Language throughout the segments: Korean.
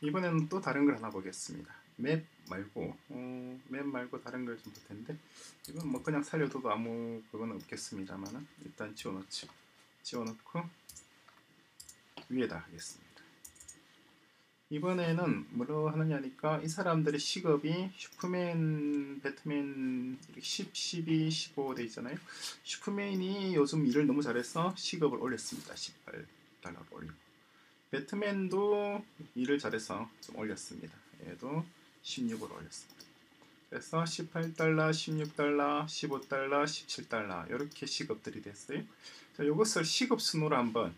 이번에는 또 다른 걸 하나 보겠습니다. 맵 말고 다른 걸 좀 볼 텐데, 이건 뭐 그냥 살려둬도 아무 그건 없겠습니다만은 일단 지워놓고 위에다 하겠습니다. 이번에는 뭐로 하느냐니까, 이 사람들의 시급이 슈퍼맨, 배트맨 10, 12, 15 돼 있잖아요. 슈퍼맨이 요즘 일을 너무 잘해서 시급을 올렸습니다. 18달러로 올리고, 배트맨도 일을 잘해서 좀 올렸습니다. 얘도 16으로 올렸습니다. 그래서 18달러, 16달러, 15달러, 17달러 이렇게 시급들이 됐어요. 자, 이것을 시급 순으로 한번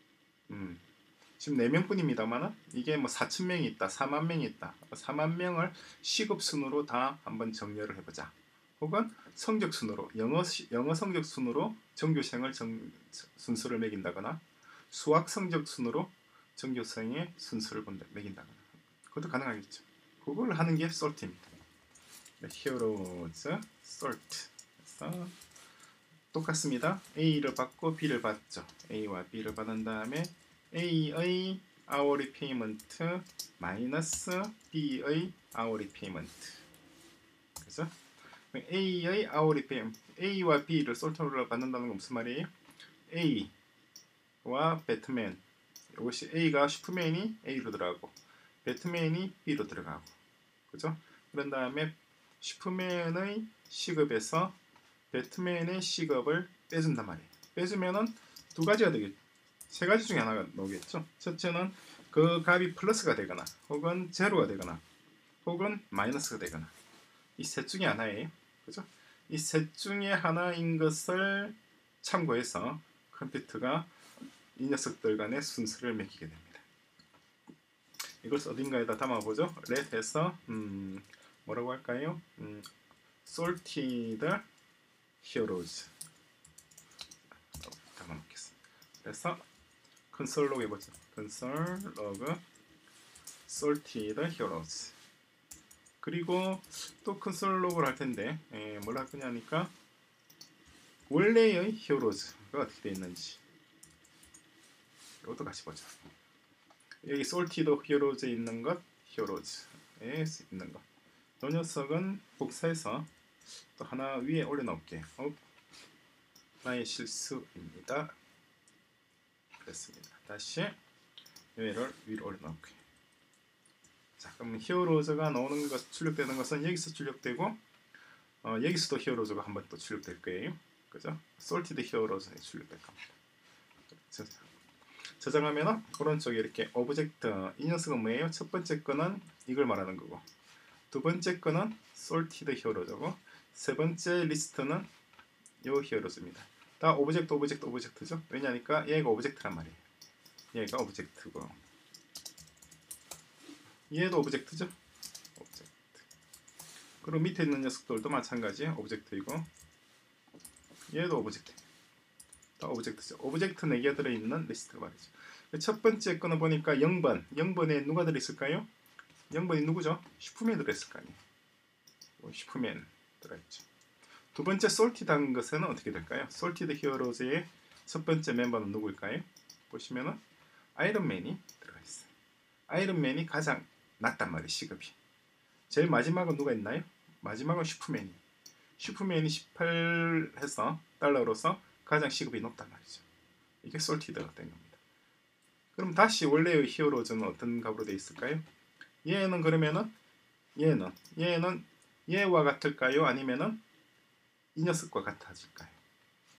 지금 4명뿐입니다만 이게 뭐 4,000명이 있다, 4만 명이 있다, 4만 명을 시급 순으로 다 한번 정렬을 해보자. 혹은 성적 순으로, 영어 성적 순으로 전교생을 순서를 매긴다거나, 수학 성적 순으로 전교생의 순서를 매긴다거나, 그것도 가능하겠죠. 그걸 하는 게 sort입니다. Heroes, sort. 그래서 똑같습니다. A를 받고 B를 받죠. A와 B를 받은 다음에 A의 hourly payment 마이너스 B의 hourly payment. 그래서 A의 hourly payment, A와 B를 솔트로 받는다는 건 무슨 말이에요? A와 배트맨, 이것이 A가 슈퍼맨이 A로 들어가고 배트맨이 B로 들어가고, 그죠? 그런 다음에 슈퍼맨의 시급에서 배트맨의 시급을 빼준단 말이에요. 빼주면은 두 가지가 되겠죠. 세 가지 중에 하나가 나오겠죠. 첫째는 그 값이 플러스가 되거나, 혹은 제로가 되거나, 혹은 마이너스가 되거나, 이 셋 중에 하나예요. 그죠? 이 셋 중에 하나인 것을 참고해서 컴퓨터가 이 녀석들 간의 순서를 매기게 됩니다. 이것을 어딘가에다 담아보죠. let 해서 뭐라고 할까요? sorted heroes 담아놓겠습니다. 그래서 console log 해보죠. console log sorted heroes. 그리고 또 console log를 할 텐데, 뭘 할 거냐니까 원래의 heroes가 어떻게 되어 있는지 이것도 같이 보죠. 여기 sorted heroes에 있는 것, heroes에 있는 것, 이 녀석은 복사해서 또 하나 위에 올려놓을게요. 하나의 실수입니다. 그렇습니다. 다시 얘를 위로 올려놓을게요. 자, 그럼 히어로즈가 나오는 것, 출력되는 것은 여기서 출력되고, 여기서도 히어로즈가 한번 또 출력될 거예요. 그죠? sorted heroes에 출력될 겁니다. 저장하면은 오른쪽에 이렇게 오브젝트, 이 녀석은 뭐예요? 첫 번째 거는 이걸 말하는 거고, 두 번째 거는 sorted heroes고, 세 번째 리스트는 요 히어로즈입니다. 다 오브젝트죠. 왜냐니까 얘가 오브젝트란 말이에요. 얘가 오브젝트고, 얘도 오브젝트죠. 오브젝트. 그리고 밑에 있는 녀석들도 마찬가지 오브젝트이고, 얘도 오브젝트. 다 오브젝트죠. 오브젝트 4개 들어있는 리스트가 말이죠. 첫 번째 거는 보니까 0번에 누가 들어있을까요? 0번이 누구죠? 슈퍼맨 들어있을 거 아니에요. 슈퍼맨 들어있죠. 두 번째 sorted 한 것은 어떻게 될까요? sorted heroes의 첫 번째 멤버는 누구일까요? 보시면은 아이언맨이 들어가 있어요. 아이언맨이 가장 낮단 말이에요, 시급이. 제일 마지막은 누가 있나요? 마지막은 슈퍼맨이 18 해서 달러로서 가장 시급이 높단 말이죠. 이게 sorted가 된 겁니다. 그럼 다시 원래의 히어로즈는 어떤 값으로 되어 있을까요? 얘는 그러면은 얘는 얘와 같을까요? 아니면은 이 녀석과 같아질까요?